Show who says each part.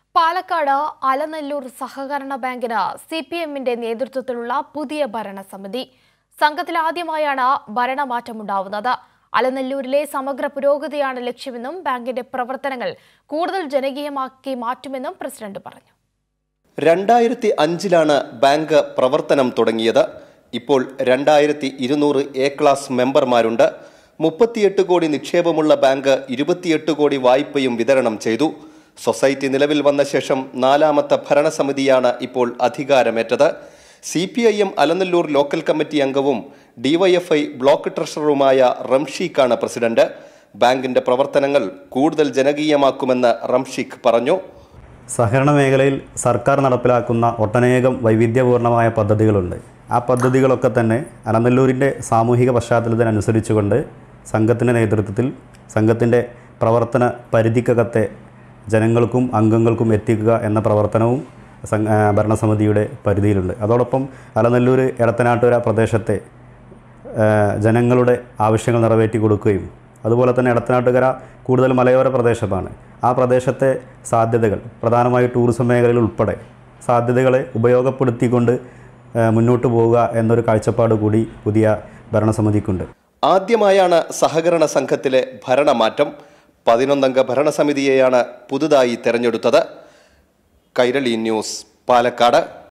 Speaker 1: Palakkad, Alanallur, സഹകരണ ബാങ്കിന് CPI-ന്റെ നേതൃത്വത്തിലുള്ള പുതിയ ഭരണസമിതി. സംഘത്തിൽ ആദ്യമായാണ് ഭരണമാറ്റമുണ്ടാവുന്നത്. അലനല്ലൂരിലെ സമഗ്ര പുരോഗതിയാണ് ലക്ഷ്യമെന്നും ബാങ്കിന്റെ പ്രവർത്തനങ്ങൾ കൂടുതൽ ജനകീയമാക്കി മാറ്റുമെന്നും പ്രസിഡന്റ് പറഞ്ഞു.
Speaker 2: 2005-ലാണ് ബാങ്ക് പ്രവർത്തനം തുടങ്ങിയത്. ഇപ്പോൾ 2200 എ ക്ലാസ് മെമ്പർമാരുണ്ട്. 38 കോടി നിക്ഷേപമുള്ള ബാങ്ക് 28 കോടി വായ്പയും വിതരണം ചെയ്തു. സൊസൈറ്റി നിലവിൽ വന്ന ശേഷം 4ാമത്തെ ഭരണസമിതിയാണ് ഇപ്പോൾ അധികാരമേറ്റത്. CPI M Alanallur local committee അംഗവും DYFI ബ്ലോക്ക് ട്രഷററുമായ റംഷീഖാണ് പ്രസിഡന്റ്. ബാങ്കിന്റെ പ്രവർത്തനങ്ങൾ കൂടുതൽ ജനകീയമാക്കുമെന്ന് റംഷീഖ് പറഞ്ഞു.
Speaker 3: സഹകരണ മേഖലയിൽ സർക്കാർ നടപ്പിലാക്കുന്ന ഒട്ടനേകം വൈവിധ്യപൂർണമായ പദ്ധതികളുണ്ട്. ആ പദ്ധതികളൊക്കെ തന്നെ അലനല്ലൂരിൻ്റെ സാമൂഹിക പശ്ചാത്തലത്തിനനുസരിച്ചുകൊണ്ട് സംഘത്തിൻ്റെ നേതൃത്വത്തിൽ സംഘത്തിൻ്റെ പ്രവർത്തന പരിധിക്കകത്തെ ജനങ്ങൾക്കും അംഗങ്ങൾക്കും എത്തിക്കുക എന്ന പ്രവർത്തനവും ഭരണസമിതിയുടെ പരിധിയിലുണ്ട്. അതോടൊപ്പം അലനല്ലൂർ എടത്തനാട്ടുകര പ്രദേശത്തെ ജനങ്ങളുടെ ആവശ്യങ്ങൾ നിറവേറ്റി കൊടുക്കുകയും അതുപോലെ തന്നെ എടത്തനാട്ടുകര കൂടുതൽ മലയോര പ്രദേശമാണ്. ആ പ്രദേശത്തെ സാധ്യതകൾ പ്രധാനമായി ടൂറിസം മേഖലയിൽ ഉൾപ്പെടെ സാധ്യതകളെ ഉപയോഗപ്പെടുത്തിക്കൊണ്ട് മുന്നോട്ട് പോവുക എന്നൊരു കാഴ്ചപ്പാട് കൂടി പുതിയ ഭരണസമിതിക്കുണ്ട്.
Speaker 2: ആദ്യമായാണ് സഹകരണ സംഘത്തിലെ ഭരണമാറ്റം. 11-അംഗ ഭരണസമിതിയെയാണ് പുതുതായി തെരഞ്ഞെടുത്തത്. കൈരളി ന്യൂസ്, പാലക്കാട്.